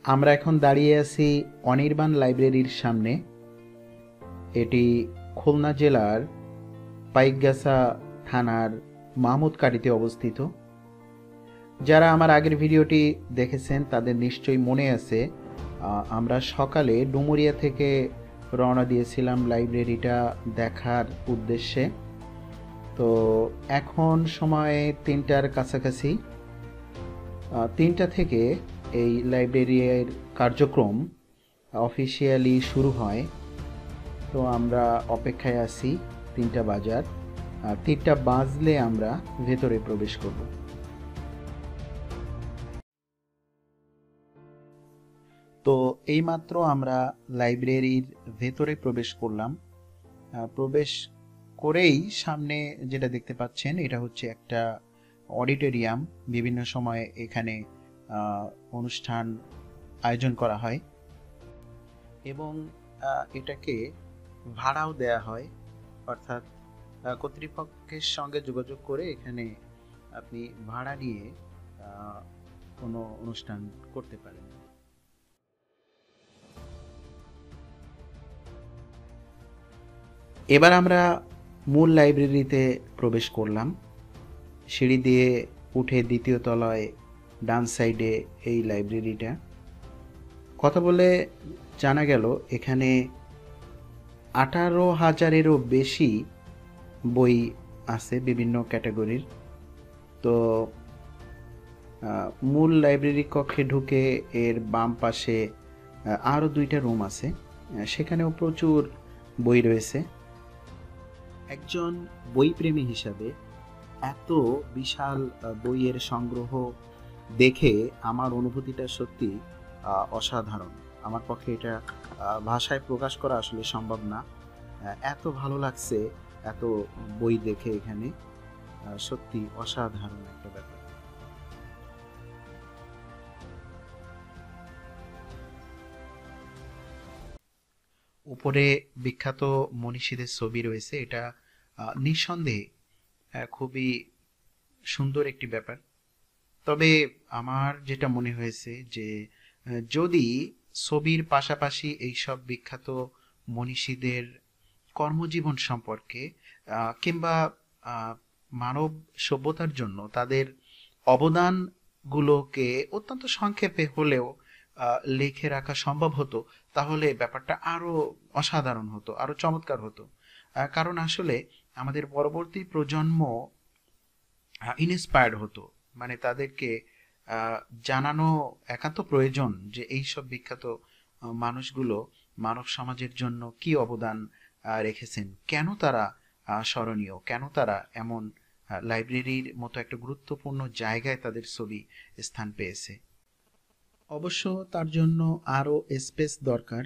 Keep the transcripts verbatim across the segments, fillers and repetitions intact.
আমরা এখন দাঁড়িয়ে আছি অনির্বাণ লাইব্রেরির সামনে। এটি খুলনা জেলার পাইকগাছা থানার মাহমুদকাটিতে অবস্থিত। যারা আমার আগের ভিডিওটি দেখেছেন তাদের নিশ্চয়ই মনে আছে, আমরা সকালে ডুমুরিয়া থেকে রওনা দিয়েছিলাম লাইব্রেরিটা দেখার উদ্দেশ্যে। তো এখন সময় তিনটার কাছাকাছি। তিনটা থেকে এই লাইব্রেরির কার্যক্রম অফিসিয়ালি শুরু হয়। তো আমরা অপেক্ষায় আছি তিনটা বাজার, আর তিনটা বাজলে আমরা ভেতরে প্রবেশ করব। তো এইমাত্র আমরা লাইব্রেরির ভেতরে প্রবেশ করলাম। প্রবেশ করেই সামনে যেটা দেখতে পাচ্ছেন এটা হচ্ছে একটা অডিটোরিয়াম। বিভিন্ন সময় এখানে অনুষ্ঠান আয়োজন করা হয় এবং এটাকে ভাড়াও দেয়া হয়, অর্থাৎ কর্তৃপক্ষের সঙ্গে যোগাযোগ করে এখানে আপনি ভাড়া নিয়ে কোনো অনুষ্ঠান করতে পারেন। এবার আমরা মূল লাইব্রেরিতে প্রবেশ করলাম। সিঁড়ি দিয়ে উঠে দ্বিতীয় তলায় ডান সাইডে এই লাইব্রেরিটা। কথা বলে জানা গেল এখানে আঠারো হাজারেরও বেশি বই আছে বিভিন্ন ক্যাটাগরির। তো মূল লাইব্রেরি কক্ষে ঢুকে এর বাম পাশে আরও দুইটা রুম আছে, সেখানেও প্রচুর বই রয়েছে। একজন বইপ্রেমী হিসাবে এত বিশাল বইয়ের সংগ্রহ দেখে আমার অনুভূতিটা সত্যি অসাধারণ। আমার পক্ষে এটা ভাষায় প্রকাশ করা আসলে সম্ভব না। এত ভালো লাগছে এত বই দেখে, এখানে সত্যি অসাধারণ একটা ব্যাপার। উপরে বিখ্যাত মনীষীদের ছবি রয়েছে, এটা নিঃসন্দেহে খুবই সুন্দর একটি ব্যাপার। তবে আমার যেটা মনে হয়েছে যে যদি ছবির পাশাপাশি এইসব বিখ্যাত মনীষীদের কর্মজীবন সম্পর্কে কিংবা মানব সভ্যতার জন্য তাদের অবদানগুলোকে অত্যন্ত সংক্ষেপে হলেও লিখে রাখা সম্ভব হতো, তাহলে ব্যাপারটা আরো অসাধারণ হতো, আরো চমৎকার হতো। কারণ আসলে আমাদের পরবর্তী প্রজন্ম ইন্সপায়ার্ড হতো, মানে তাদেরকে জানানো একান্ত প্রয়োজন যে এইসব বিখ্যাত মানুষগুলো মানব সমাজের জন্য কি অবদান রেখেছেন, কেন তারা স্মরণীয়, কেন তারা এমন লাইব্রেরির মতো একটা গুরুত্বপূর্ণ জায়গায় তাদের ছবি স্থান পেয়েছে। অবশ্য তার জন্য আরও স্পেস দরকার।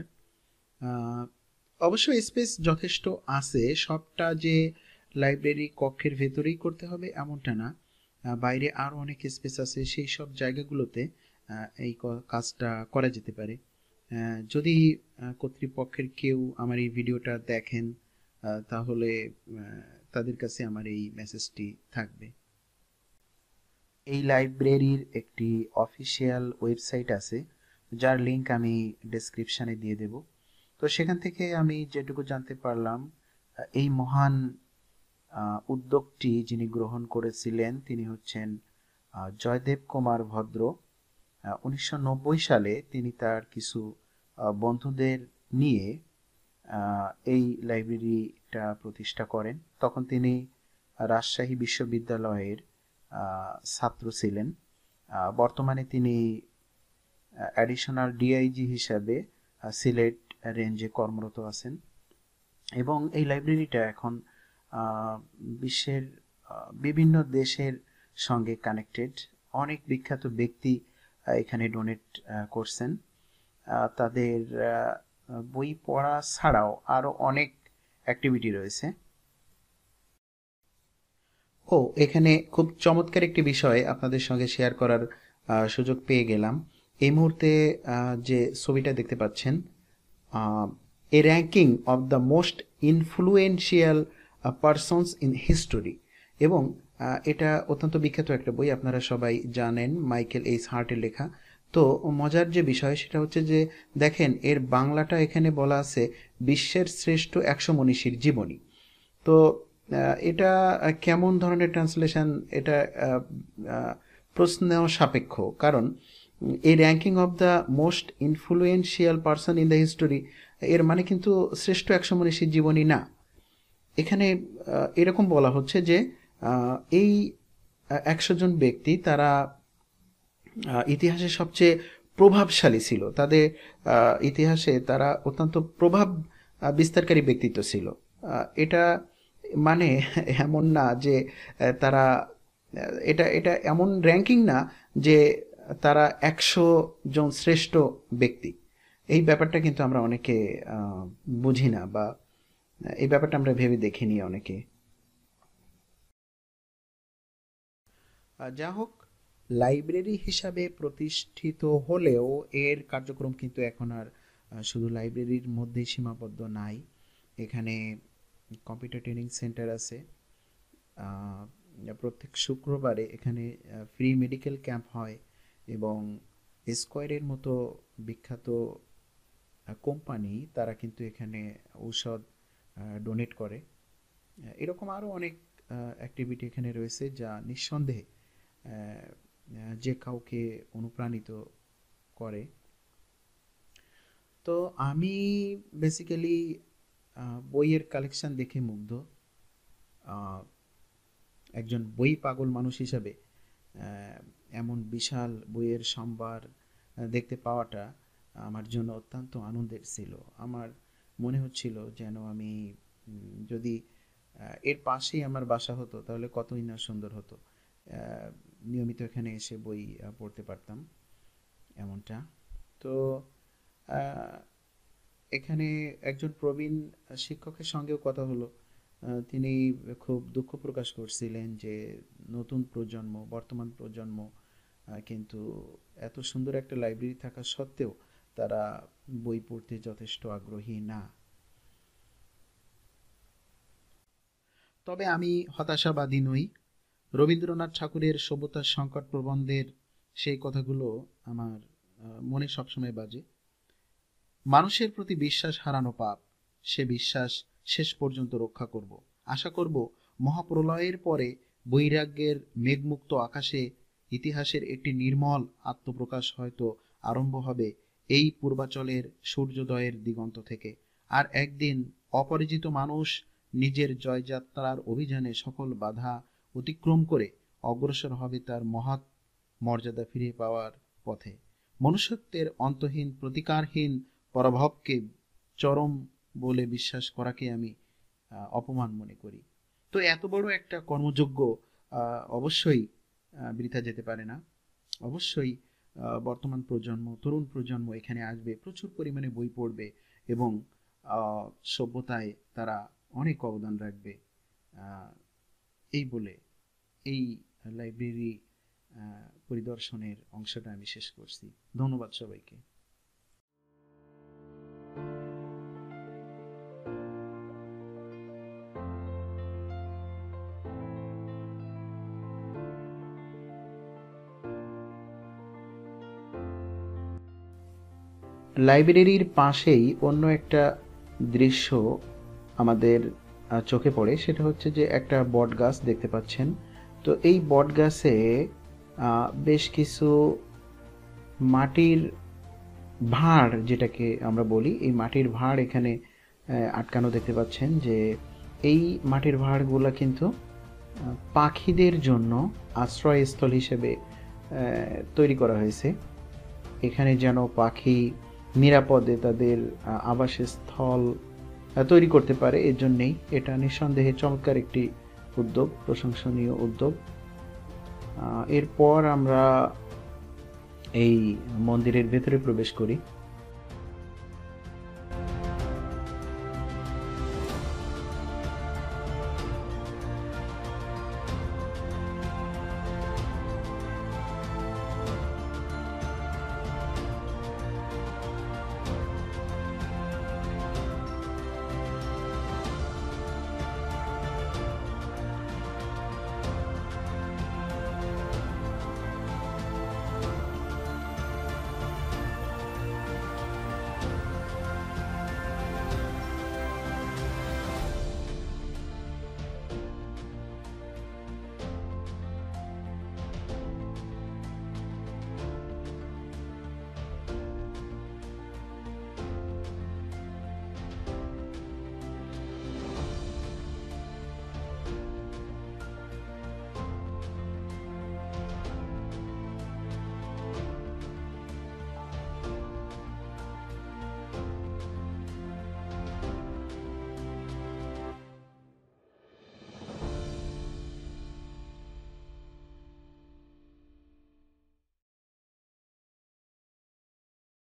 অবশ্য স্পেস যথেষ্ট আছে, সবটা যে লাইব্রেরি কক্ষের ভেতরেই করতে হবে এমনটা না, বাইরে আরও অনেক স্পেস আছে, সেই সব জায়গাগুলোতে এই কাজটা করা যেতে পারে। যদি কর্তৃপক্ষের কেউ আমার এই ভিডিওটা দেখেন তাহলে তাদের কাছে আমার এই মেসেজটি থাকবে। এই লাইব্রেরির একটি অফিসিয়াল ওয়েবসাইট আছে, যার লিঙ্ক আমি ডেসক্রিপশানে দিয়ে দেব। তো সেখান থেকে আমি যেটুকু জানতে পারলাম, এই মহান উদ্যোগটি যিনি গ্রহণ করেছিলেন তিনি হচ্ছেন জয়দেব কুমার ভদ্র। উনিশশো নব্বই সালে তিনি তার কিছু বন্ধুদের নিয়ে এই লাইব্রেরিটা প্রতিষ্ঠা করেন। তখন তিনি রাজশাহী বিশ্ববিদ্যালয়ের ছাত্র ছিলেন। বর্তমানে তিনি অ্যাডিশনাল ডিআইজি হিসাবে সিলেট রেঞ্জে কর্মরত আছেন এবং এই লাইব্রেরিটা এখন বিশ্বের বিভিন্ন দেশের সঙ্গে কানেক্টেড। অনেক বিখ্যাত ব্যক্তি এখানে ডোনেট করছেন, তাদের বই পড়া ছাড়াও আরও অনেক অ্যাক্টিভিটি রয়েছে। ও এখানে খুব চমৎকার একটি বিষয় আপনাদের সঙ্গে শেয়ার করার সুযোগ পেয়ে গেলাম। এই মুহূর্তে যে ছবিটা দেখতে পাচ্ছেন, a ranking of the most influential persons in history, এবং এটা অত্যন্ত বিখ্যাত একটা বই, আপনারা সবাই জানেন, মাইকেল এইচ হার্টের লেখা। তো মজার যে বিষয় সেটা হচ্ছে যে দেখেন এর বাংলাটা এখানে বলা আছে বিশ্বের শ্রেষ্ঠ একশো মনীষীর জীবনী। তো এটা কেমন ধরনের ট্রান্সলেশন, এটা প্রশ্ন সাপেক্ষ, কারণ এই ranking of the most influential person in the history এর মানে কিন্তু শ্রেষ্ঠ একশো মনীষীর জীবনী না। এখানে এরকম বলা হচ্ছে যে এই একশো জন ব্যক্তি তারা ইতিহাসে সবচেয়ে প্রভাবশালী ছিল, তাদের ইতিহাসে তারা অত্যন্ত প্রভাব বিস্তারকারী ব্যক্তিত্ব ছিল। এটা মানে এমন না যে তারা, এটা এটা এমন র্যাঙ্কিং না যে তারা একশো জন শ্রেষ্ঠ ব্যক্তি। এই ব্যাপারটা কিন্তু আমরা অনেকে বুঝি না, বা এই ব্যাপারটা আমরা ভেবে দেখিনি অনেকে। যা হোক, লাইব্রেরি হিসাবে প্রতিষ্ঠিত হলেও এর কার্যক্রম কিন্তু এখন আর শুধু লাইব্রেরির মধ্যেই সীমাবদ্ধ নাই। এখানে কম্পিউটার ট্রেনিং সেন্টার আছে, প্রত্যেক শুক্রবারে এখানে ফ্রি মেডিকেল ক্যাম্প হয়, এবং স্কয়ারের মতো বিখ্যাত কোম্পানি তারা কিন্তু এখানে ঔষধ ডোনেট করে। এরকম আরও অনেক অ্যাক্টিভিটি এখানে রয়েছে যা নিঃসন্দেহে যে কাউকে অনুপ্রাণিত করে। তো আমি বেসিক্যালি বইয়ের কালেকশন দেখে মুগ্ধ। একজন বই পাগল মানুষ হিসাবে এমন বিশাল বইয়ের সম্ভার দেখতে পাওয়াটা আমার জন্য অত্যন্ত আনন্দের ছিল। আমার মনে হচ্ছিল যেন আমি যদি এর পাশেই আমার বাসা হতো তাহলে কতই না সুন্দর হতো, নিয়মিত এখানে এসে বই পড়তে পারতাম এমনটা। তো এখানে একজন প্রবীণ শিক্ষকের সঙ্গেও কথা হলো, তিনি খুব দুঃখ প্রকাশ করছিলেন যে নতুন প্রজন্ম, বর্তমান প্রজন্ম কিন্তু এত সুন্দর একটা লাইব্রেরি থাকা সত্ত্বেও তারা বই পড়তে যথেষ্ট আগ্রহী না। তবে আমি হতাশাবাদী নই। রবীন্দ্রনাথ ঠাকুরের সভ্যতার সংকট প্রবন্ধের সেই কথাগুলো আমার মনে সবসময় বাজে। মানুষের প্রতি বিশ্বাস হারানো পাপ, সে বিশ্বাস শেষ পর্যন্ত রক্ষা করব। আশা করব মহাপ্রলয়ের পরে বৈরাগ্যের মেঘমুক্ত আকাশে ইতিহাসের একটি নির্মল আত্মপ্রকাশ হয়তো আরম্ভ হবে এই পূর্বাচলের সূর্যোদয়ের দিগন্ত থেকে। আর একদিন অপরিচিত মানুষ নিজের জয়যাত্রার অভিযানে সকল বাধা অতিক্রম করে অগ্রসর হবে তার মহৎ মর্যাদা ফিরে পাওয়ার পথে। মনুষ্যত্বের অন্তহীন প্রতিকারহীন পরাভবকে চরম বলে বিশ্বাস করাকে আমি অপমান মনে করি। তো এত বড় একটা কর্মযোগ্য অবশ্যই বৃথা যেতে পারে না। অবশ্যই বর্তমান প্রজন্ম, তরুণ প্রজন্ম এখানে আসবে, প্রচুর পরিমাণে বই পড়বে এবং সভ্যতায় তারা অনেক অবদান রাখবে। এই বলে এই লাইব্রেরি পরিদর্শনের অংশটা আমি শেষ করছি। ধন্যবাদ সবাইকে। লাইব্রেরির পাশেই অন্য একটা দৃশ্য আমাদের চোখে পড়ে, সেটা হচ্ছে যে একটা বট গাছ দেখতে পাচ্ছেন। তো এই বট গাছে বেশ কিছু মাটির ভাঁড়, যেটাকে আমরা বলি, এই মাটির ভাঁড় এখানে আটকানো দেখতে পাচ্ছেন। যে এই মাটির ভাঁড়গুলো কিন্তু পাখিদের জন্য আশ্রয়স্থল হিসেবে তৈরি করা হয়েছে। এখানে যেন পাখি নিরাপদে তাদের আবাসস্থল তৈরি করতে পারে, এর জন্যেই এটা নিঃসন্দেহে চমৎকার একটি উদ্যোগ, প্রশংসনীয় উদ্যোগ। এরপর আমরা এই মন্দিরের ভেতরে প্রবেশ করি।